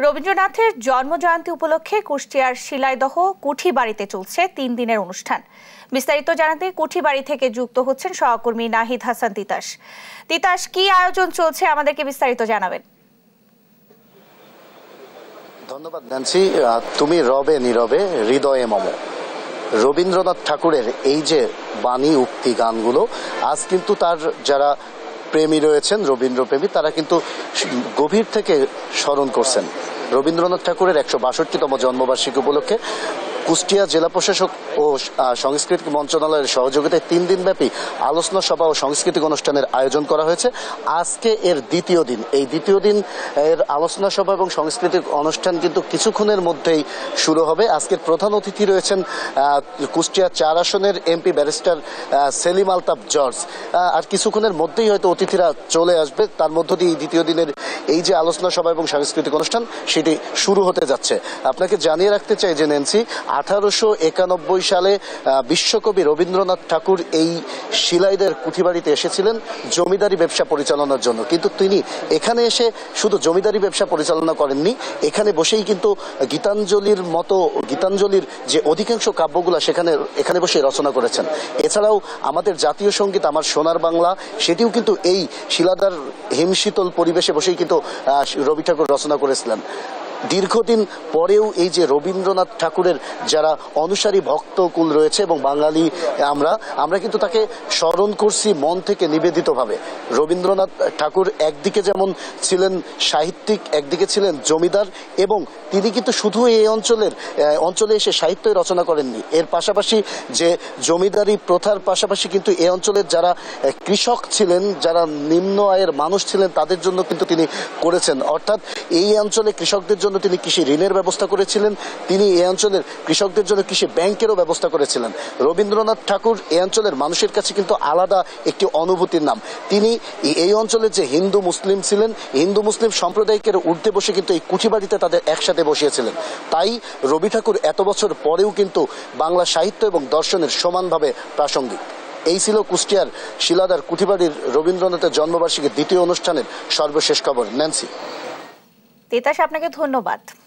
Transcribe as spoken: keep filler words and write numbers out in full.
রবীন্দ্রনাথের জন্মজয়ন্তী উপলক্ষে কুষ্টিয়ার শিলাইদহ কুঠিবাড়িতে চলছে তিন দিনের অনুষ্ঠান। বিস্তারিত জানাতে কুঠিবাড়ি থেকে যুক্ত হচ্ছেন সহকর্মী নাহিদ হাসান তিতাস। তিতাস, কি আয়োজন চলছে আমাদেরকে বিস্তারিত জানাবেন। ধন্যবাদ ন্যান্সি। তুমি রবে নীরবে হৃদয়ে মম। রবীন্দ্রনাথ ঠাকুরের এই যে বাণী উক্তি গানগুলো আজ কিন্তু তার যারা প্রেমী রয়েছেন, রবীন্দ্রপ্রেমী, তারা কিন্তু গভীর থেকে স্মরণ করছেন। রবীন্দ্রনাথ ঠাকুরের একশো বাষট্টিতম জন্মবার্ষিকী উপলক্ষে কুষ্টিয়া জেলা প্রশাসক ও সাংস্কৃতিক মন্ত্রণালয়ের সহযোগিতায় তিন দিনব্যাপী আলোচনা সভা ও সাংস্কৃতিক অনুষ্ঠানের আয়োজন করা হয়েছে। আজকে এর দ্বিতীয় দিন। এই দ্বিতীয় দিন এর আলোচনা সভা এবং সাংস্কৃতিক অনুষ্ঠান কিন্তু কিছুক্ষণের মধ্যেই শুরু হবে। আজকের প্রধান অতিথি রয়েছেন কুষ্টিয়া চার আসনের MP barrister Selim Altaf George. আর কিছুক্ষণের মধ্যেই হয়তো অতিথিরা চলে আসবে। তার মধ্য দিয়ে দ্বিতীয় দিনের এই যে আলোচনা সভা এবং সাংস্কৃতিক অনুষ্ঠান সেটি শুরু হতে যাচ্ছে। আপনাকে জানিয়ে রাখতে চাই যে ন্যান্সি, আঠারোশো একানব্বই সালে বিশ্বকবি রবীন্দ্রনাথ ঠাকুর এই শিলাইদের কুঠিবাড়িতে এসেছিলেন জমিদারি ব্যবসা পরিচালনার জন্য। কিন্তু তিনি এখানে এসে শুধু জমিদারি ব্যবসা পরিচালনা করেননি, এখানে বসেই কিন্তু গীতাঞ্জলির মতো গীতাঞ্জলির যে অধিকাংশ কাব্যগুলো সেখানে এখানে বসে রচনা করেছেন। এছাড়াও আমাদের জাতীয় সঙ্গীত আমার সোনার বাংলা, সেটিও কিন্তু এই শিলাদার হিমশীতল পরিবেশে বসেই কিন্তু রবি ঠাকুর রচনা করেছিলেন। দীর্ঘদিন পরেও এই যে রবীন্দ্রনাথ ঠাকুরের যারা অনুসারী ভক্তকুল রয়েছে এবং বাঙালি আমরা আমরা কিন্তু তাকে স্মরণ করছি মন থেকে নিবেদিতভাবে। রবীন্দ্রনাথ ঠাকুর একদিকে যেমন ছিলেন সাহিত্যিক, একদিকে ছিলেন জমিদার, এবং তিনি কিন্তু শুধু এই অঞ্চলের অঞ্চলে এসে সাহিত্যই রচনা করেননি। এর পাশাপাশি যে জমিদারি প্রথার পাশাপাশি কিন্তু এই অঞ্চলের যারা কৃষক ছিলেন, যারা নিম্ন আয়ের মানুষ ছিলেন, তাদের জন্য কিন্তু তিনি করেছেন। অর্থাৎ এই অঞ্চলে কৃষকদের জন্য তিনি কৃষি ঋণের ব্যবস্থা করেছিলেন। তিনি এই অঞ্চলের কৃষকদের জন্য কৃষি ব্যাংকেরও ব্যবস্থা করেছিলেন। রবীন্দ্রনাথ ঠাকুর এই অঞ্চলের মানুষের কাছে কিন্তু আলাদা একটি অনুভূতির নাম। তিনি এই অঞ্চলের যে হিন্দু মুসলিম ছিলেন, হিন্দু মুসলিম সাম্প্রদায়িকের ঊর্ধ্বে বসে কিন্তু এই কুঠিবাড়িতে তাদের একসাথে বসিয়েছিলেন। তাই রবি ঠাকুর এত বছর পরেও কিন্তু বাংলা সাহিত্য এবং দর্শনের সমানভাবে প্রাসঙ্গিক। এই ছিল কুষ্টিয়ার শিলাদার কুঠিবাড়ির রবীন্দ্রনাথের জন্মবার্ষিকীর দ্বিতীয় অনুষ্ঠানের সর্বশেষ খবর। ন্যান্সি। তিতাস, আপনাকে ধন্যবাদ।